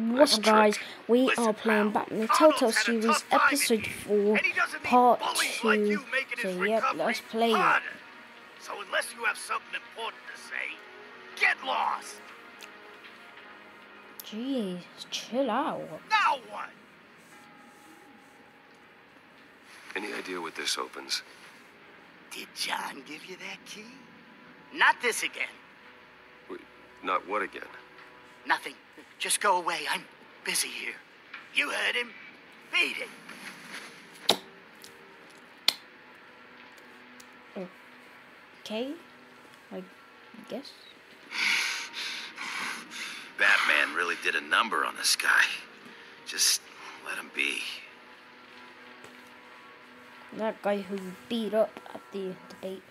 What's up, guys? We are playing back in the Telltale series, episode 4, part 2. So yep, let's play it. So unless you have something important to say, get lost. Jeez, chill out. Now what? Any idea what this opens? Did John give you that key? Not this again. Wait, not what again? Nothing. Just go away. I'm busy here. You heard him. Beat it. Okay, I guess. Batman really did a number on this guy. Just let him be. That guy who beat up at the debate.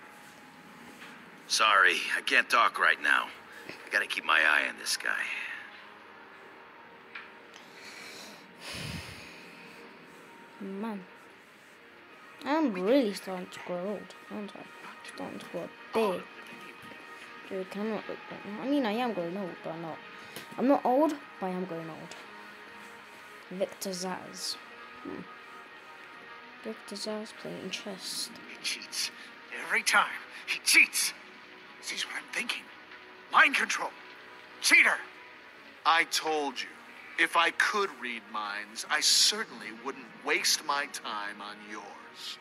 Sorry, I can't talk right now. I gotta keep my eye on this guy. Man, I'm really starting to grow old, aren't I? Starting to grow big. Dude, can I not look like that? I mean, I am growing old, but I'm not old, but I am growing old. Victor Zaz. Victor Zaz playing chess. He cheats. Every time. He cheats. Sees what I'm thinking. Mind control. Cheater. I told you, if I could read minds, I certainly wouldn't waste my time on yours.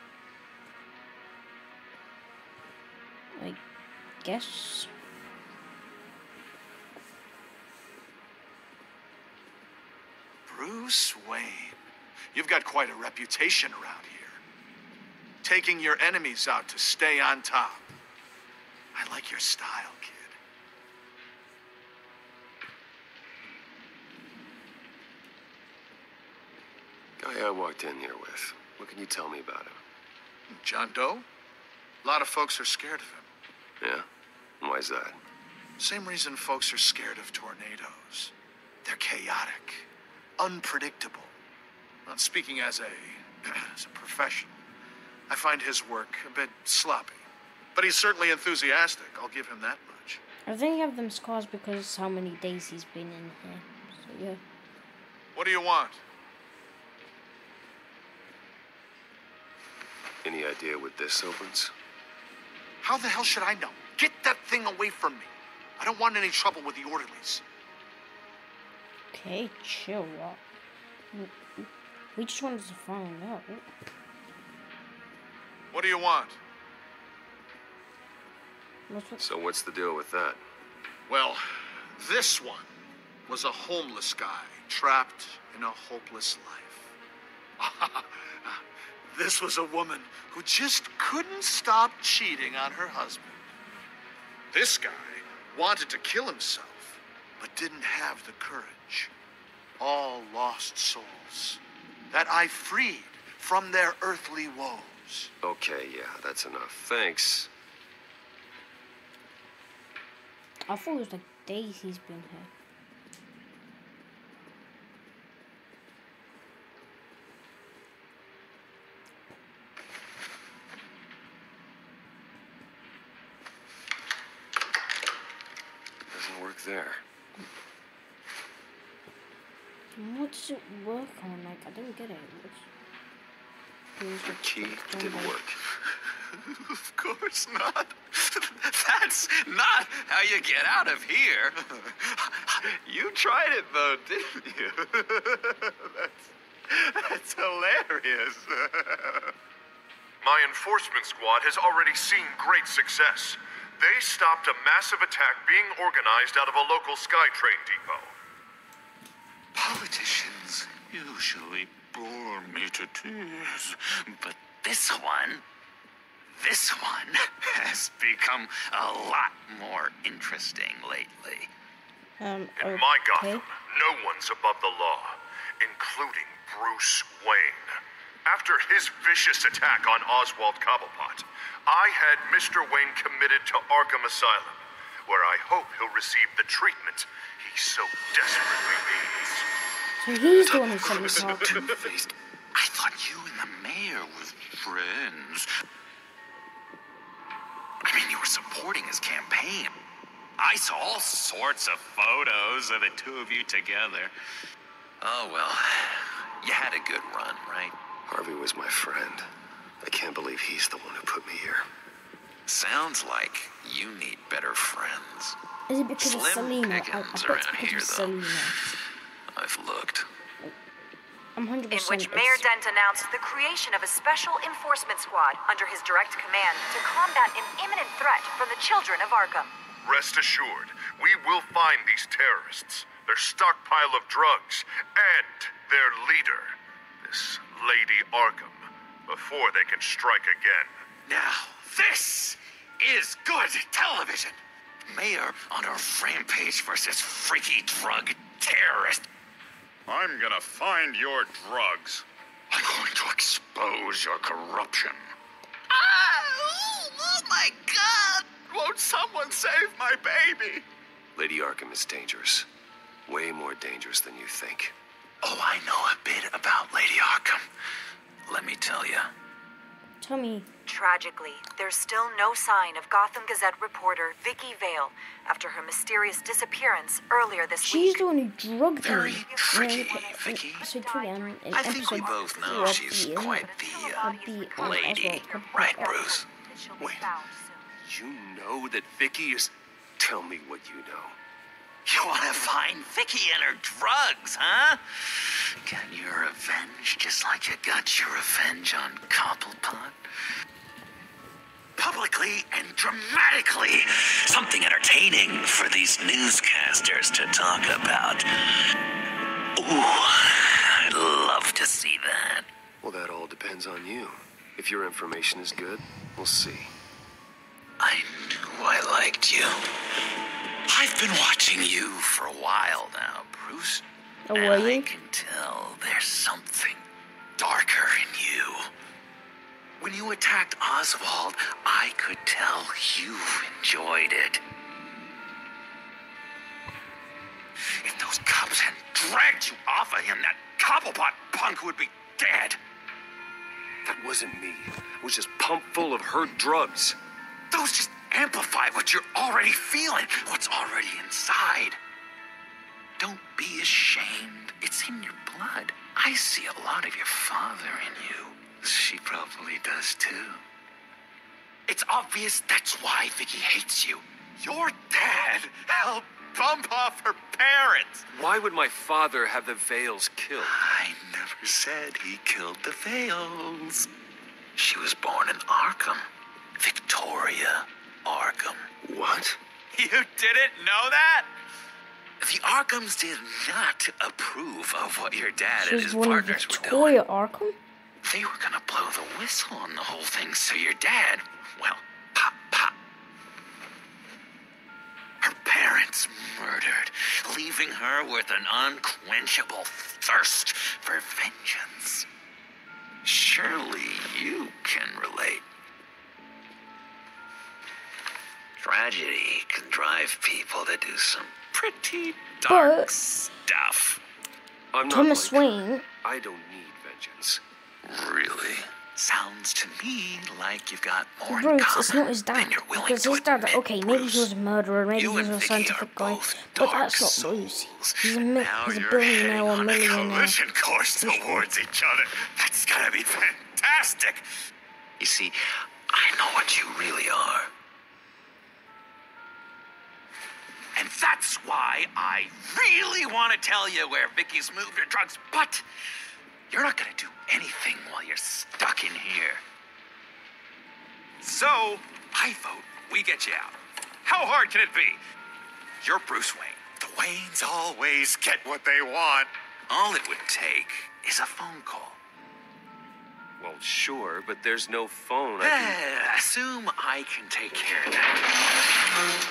I guess. Bruce Wayne, you've got quite a reputation around here. Taking your enemies out to stay on top. I like your style, kid. Guy I walked in here with. What can you tell me about him? John Doe? A lot of folks are scared of him. Yeah? And why's that? Same reason folks are scared of tornadoes. They're chaotic, unpredictable. Not speaking as a professional, I find his work a bit sloppy. But he's certainly enthusiastic, I'll give him that much. I think you have them scars because how many days he's been in here. So yeah. What do you want? Any idea what this opens? How the hell should I know? Get that thing away from me. I don't want any trouble with the orderlies. Okay, chill out. We just wanted to find out. What do you want? So what's the deal with that? Well, this one was a homeless guy trapped in a hopeless life. This was a woman who just couldn't stop cheating on her husband. This guy wanted to kill himself, but didn't have the courage. All lost souls that I freed from their earthly woes. Okay, yeah, that's enough. Thanks. I thought it was like days he's been here. Doesn't work there. What does it work on? Like, I don't get it. The key didn't work. Of course not. That's not how you get out of here. You tried it though, didn't you? That's hilarious. My enforcement squad has already seen great success. They stopped a massive attack being organized out of a local SkyTrain depot. Politicians usually bore me to tears, but this one has become a lot more interesting lately. In my Gotham, no one's above the law, including Bruce Wayne. After his vicious attack on Oswald Cobblepot, I had Mr. Wayne committed to Arkham Asylum, where I hope he'll receive the treatment he so desperately needs. So he's the one who sent me talk. Two-Faced. I thought you and the mayor were friends. I mean, you were supporting his campaign. I saw all sorts of photos of the two of you together. Oh, well, you had a good run, right? Harvey was my friend. I can't believe he's the one who put me here. Sounds like you need better friends. Is it because of Slim Selena? I pickings bet around it's because here, of though. Selena. I've looked. I'm 100%. In which Mayor Dent announced the creation of a special enforcement squad under his direct command to combat an imminent threat from the children of Arkham. Rest assured, we will find these terrorists, their stockpile of drugs, and their leader, this Lady Arkham, before they can strike again. Now, this is good television. Mayor on a rampage versus freaky drug terrorist. I'm gonna find your drugs. I'm going to expose your corruption. Oh my God! Won't someone save my baby? Lady Arkham is dangerous. Way more dangerous than you think. Oh, I know a bit about Lady Arkham. Let me tell you. Tell me. Tragically, there's still no sign of Gotham Gazette reporter Vicky Vale after her mysterious disappearance earlier this She's week. the one who drugged Very me. tricky, Vicky. Episode 3 and in I think we episode both know 4 she's quite the lady, right, Bruce? Wait. You know that Vicky is... Tell me what you know. You want to find Vicky and her drugs, huh? Get your revenge just like you got your revenge on Cobblepot? Publicly and dramatically. Something entertaining for these newscasters to talk about. Ooh, I'd love to see that. Well, that all depends on you. If your information is good, we'll see. I knew I liked you. I've been watching you for a while now, Bruce. Oh, and were I you? can tell there's something darker in you. When you attacked Oswald, I could tell you enjoyed it. If those cops hadn't dragged you off of him, that Cobblepot punk would be dead. That wasn't me. It was just pumped full of her drugs. Those just amplify what you're already feeling, what's already inside. Don't be ashamed. It's in your blood. I see a lot of your father in you. She probably does too. It's obvious that's why Vicky hates you. Your dad helped bump off her parents. Why would my father have the Vales killed? I never said he killed the Vales. She was born in Arkham. Victoria Arkham. What? You didn't know that? The Arkhams did not approve of what your dad and She's his one of partners were doing. Victoria Arkham? They were gonna blow the whistle on the whole thing, so your dad, well, pop, pop. Her parents murdered, leaving her with an unquenchable thirst for vengeance. Surely you can relate. Tragedy can drive people to do some pretty dark But stuff. I'm not Thomas like her. Wayne. I don't need vengeance. Really? Sounds to me like you've got more in Bruce, common it's not his dad. than you're willing Because to his dad, admit, okay, maybe Bruce. he was a murderer, maybe You he was and a Vicky scientific are guy, both but dark that's not Bruce. souls. He's a, Now he's a you're billionaire heading or on a millionaire. collision course towards each other. That's gonna be fantastic. You see, I know what you really are. And that's why I really want to tell you where Vicky's moved her drugs, but you're not gonna do anything while you're stuck in here. So, I vote we get you out. How hard can it be? You're Bruce Wayne. The Waynes always get what they want. All it would take is a phone call. Well, sure, but there's no phone. I can... Assume I can take care of that.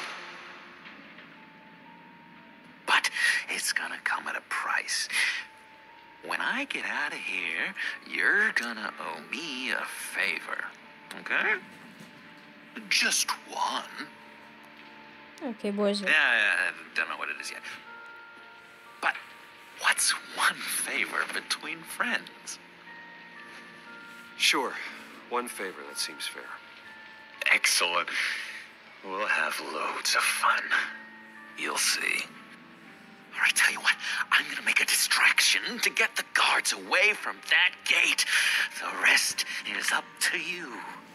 But it's gonna come at a price. When I get out of here, you're gonna owe me a favor. Okay? Just one. Okay, boys. Yeah, I don't know what it is yet. But what's one favor between friends? Sure. One favor, that seems fair. Excellent. We'll have loads of fun. You'll see. All right, tell you what, I'm gonna make a distraction to get the guards away from that gate. The rest is up to you.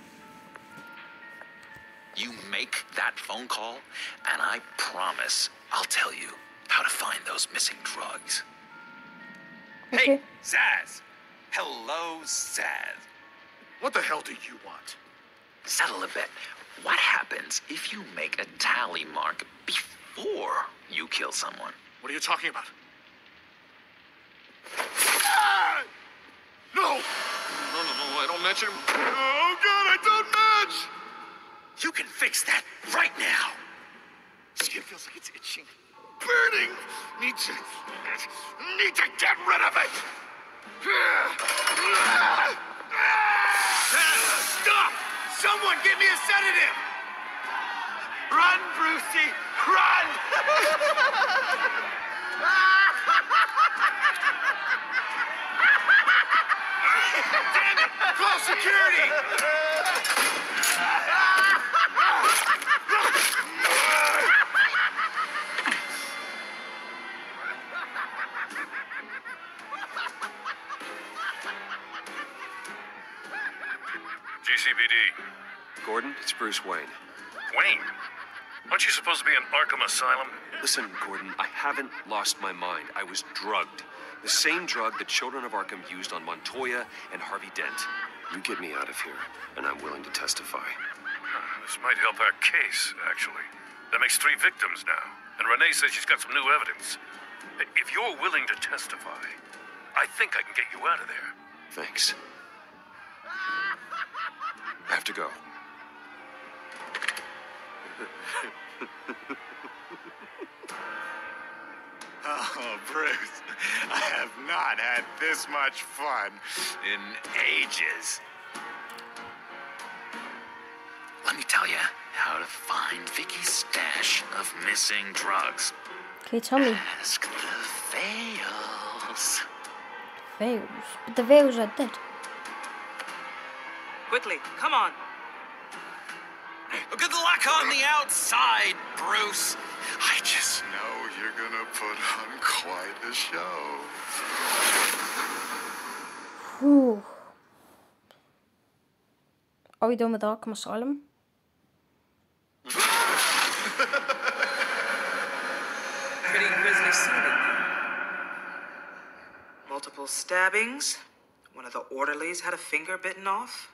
You make that phone call, and I promise I'll tell you how to find those missing drugs. Okay. Hey, Zaz. Hello, Zaz. What the hell do you want? Settle a bit. What happens if you make a tally mark before you kill someone? What are you talking about? Ah! No! No, I don't match him. Oh, God, I don't match! You can fix that right now. Skin feels like it's itching. Burning! Need to get rid of it! Stop! Someone give me a sedative! Run, Brucey! Run! Damn it! Call security! GCPD. Gordon, it's Bruce Wayne. Wayne, aren't you supposed to be in Arkham Asylum? Listen, Gordon, I haven't lost my mind. I was drugged. The same drug the children of Arkham used on Montoya and Harvey Dent. You get me out of here, and I'm willing to testify. This might help our case, actually. That makes 3 victims now. And Renee says she's got some new evidence. If you're willing to testify, I think I can get you out of there. Thanks. I have to go. Oh, Bruce, I have not had this much fun in ages. Let me tell you how to find Vicky's stash of missing drugs. Okay, tell me. Ask the Veils. Veils. But the Veils are dead. Quickly, come on. Good luck on the outside, Bruce. I just know you're gonna put on quite a show. Whew. Are we done with Arkham Asylum? Pretty grisly scene in there. Multiple stabbings. One of the orderlies had a finger bitten off.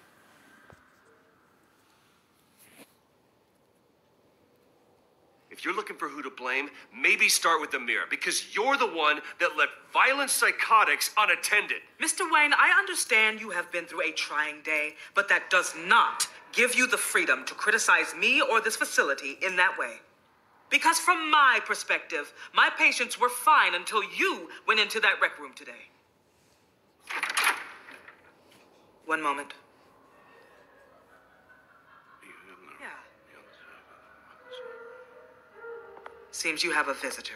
If you're looking for who to blame, maybe start with the mirror, because you're the one that left violent psychotics unattended. Mr. Wayne, I understand you have been through a trying day, but that does not give you the freedom to criticize me or this facility in that way. Because from my perspective, my patients were fine until you went into that rec room today. One moment. Yeah. Seems you have a visitor.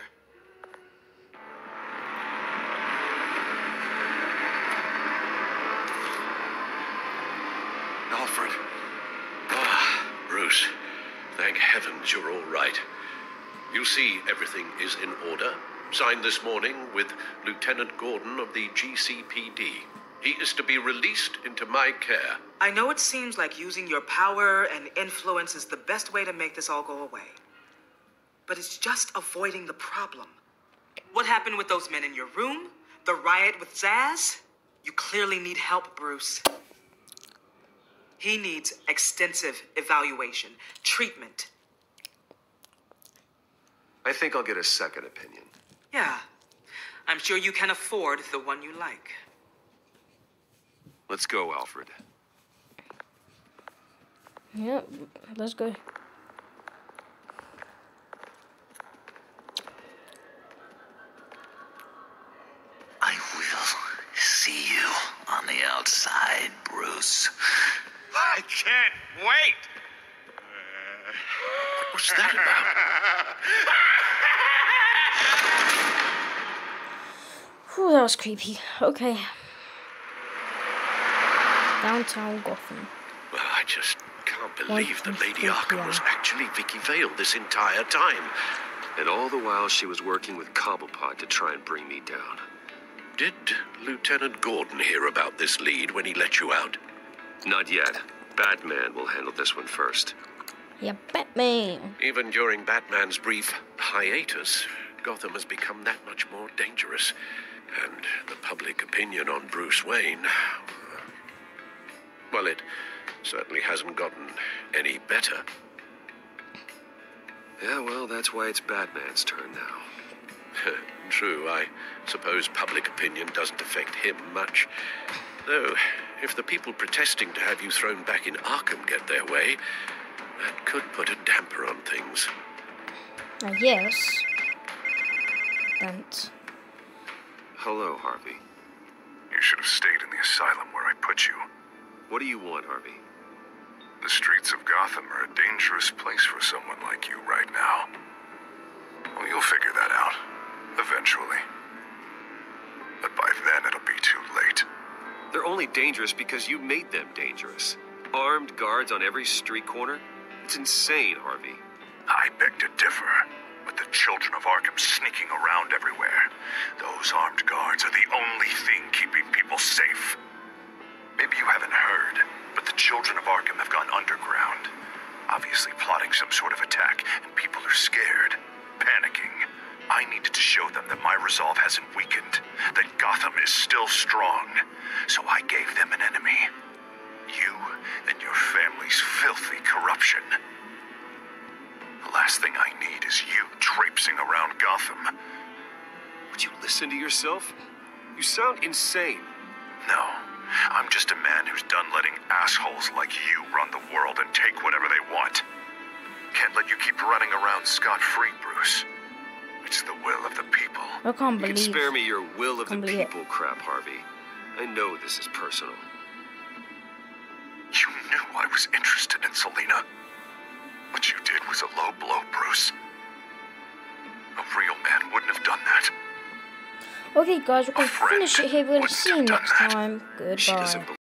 Alfred. Bruce. Thank heavens you're all right. You see, everything is in order. Signed this morning with Lieutenant Gordon of the GCPD. He is to be released into my care. I know it seems like using your power and influence is the best way to make this all go away. But it's just avoiding the problem. What happened with those men in your room? The riot with Zaz? You clearly need help, Bruce. He needs extensive evaluation, treatment. I think I'll get a second opinion. Yeah, I'm sure you can afford the one you like. Let's go, Alfred. Yeah, let's go. I will see you on the outside, Bruce. I can't wait! What's that about? Whew, that was creepy. Okay. Downtown Gotham. Well, I just can't believe that Lady 1:23 Arkham was actually Vicky Vale this entire time. And all the while she was working with Cobblepot to try and bring me down. Did Lieutenant Gordon hear about this lead when he let you out? Not yet. Batman will handle this one first. Yeah, Batman. Even during Batman's brief hiatus, Gotham has become that much more dangerous. And the public opinion on Bruce Wayne... well, it certainly hasn't gotten any better. Yeah, well, that's why it's Batman's turn now. True, I suppose public opinion doesn't affect him much. Though, if the people protesting to have you thrown back in Arkham get their way, that could put a damper on things. Yes. Don't. Hello, Harvey. You should have stayed in the asylum where I put you. What do you want, Harvey? The streets of Gotham are a dangerous place for someone like you right now. Well, you'll figure that out. Eventually. But by then, it'll be too late. They're only dangerous because you made them dangerous. Armed guards on every street corner? It's insane, Harvey. I beg to differ. With the children of Arkham sneaking around everywhere, those armed guards are the only thing keeping people safe. Maybe you haven't heard, but the children of Arkham have gone underground. Obviously plotting some sort of attack, and people are scared, panicking. I needed to show them that my resolve hasn't weakened, that Gotham is still strong. So I gave them an enemy. You and your family's filthy corruption. The last thing I need is you traipsing around Gotham. Would you listen to yourself? You sound insane. No, I'm just a man who's done letting assholes like you run the world and take whatever they want. Can't let you keep running around scot-free, Bruce. It's the will of the people. I can't You believe. can spare me your will of the Can't believe it. people crap, Harvey. I know this is personal. You knew I was interested in Selina. What you did was a low blow, Bruce. A real man wouldn't have done that. Okay, guys, we're gonna A friend finish it here. We're gonna wouldn't see you have done next that. time. She Goodbye. doesn't